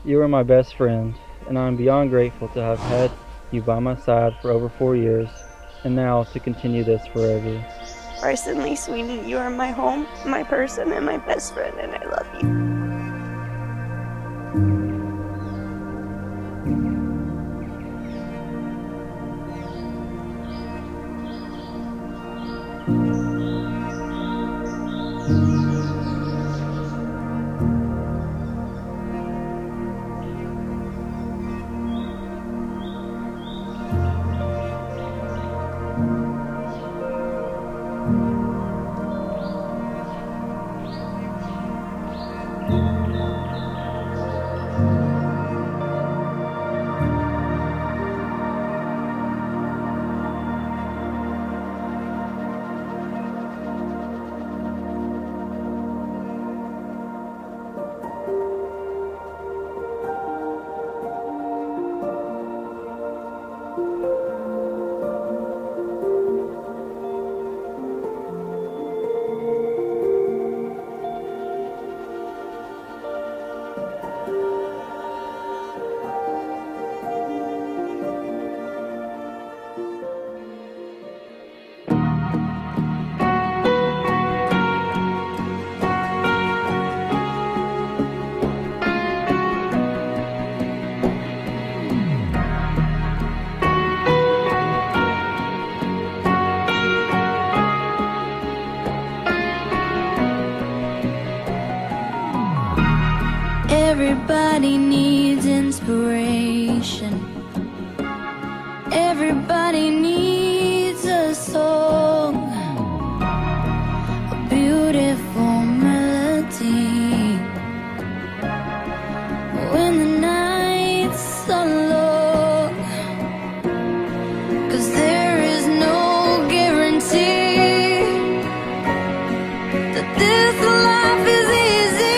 You are my best friend, and I am beyond grateful to have had you by my side for over 4 years, and now to continue this forever. Personally, sweetie, you are my home, my person, and my best friend, and I love you. Everybody needs inspiration. Everybody needs a song, a beautiful melody. When the nights are long, 'cause there is no guarantee that this life is easy.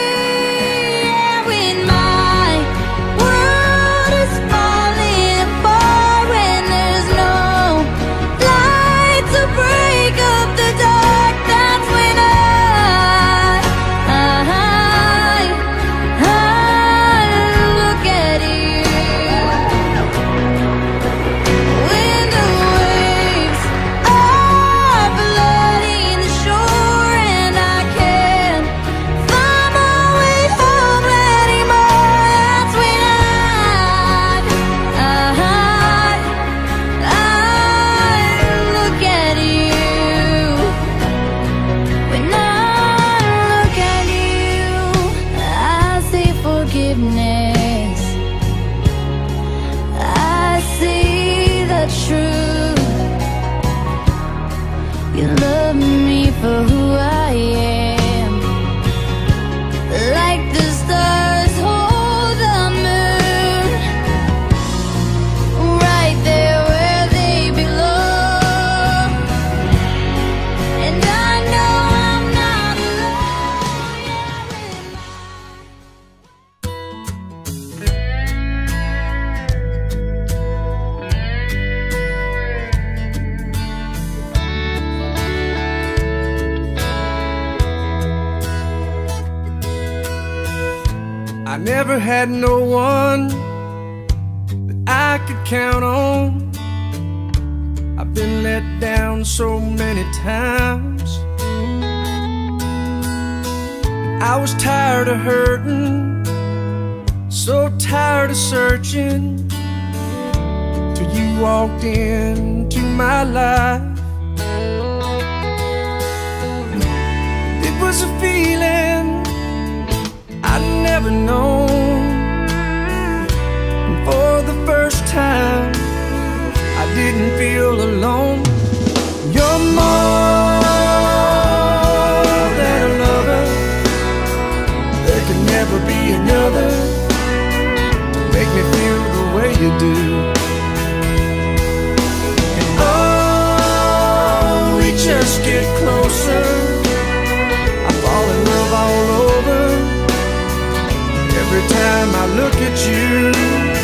I see the truth. You love me for who I am, like the stars hold the moon, right there where they belong. And I know I'm not I never had no one that I could count on. I've been let down so many times. I was tired of hurting, so tired of searching, till you walked into my life. It was a feeling I'd never known. And for the first time, I didn't feel alone. You're more than a lover. There can never be another to make me feel the way you do. And oh, we just get closer. I fall in love all over. Every time I look at you,